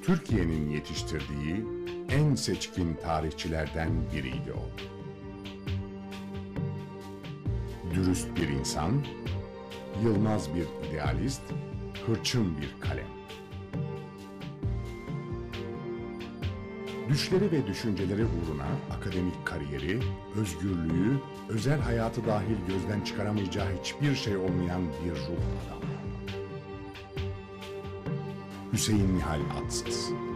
Türkiye'nin yetiştirdiği en seçkin tarihçilerden biriydi o. Dürüst bir insan, yılmaz bir idealist, hırçın bir kalem. Düşleri ve düşünceleri uğruna akademik kariyeri, özgürlüğü, özel hayatı dahil gözden çıkaramayacağı hiçbir şey olmayan bir ruh adamı. Hüseyin Nihal Atsız.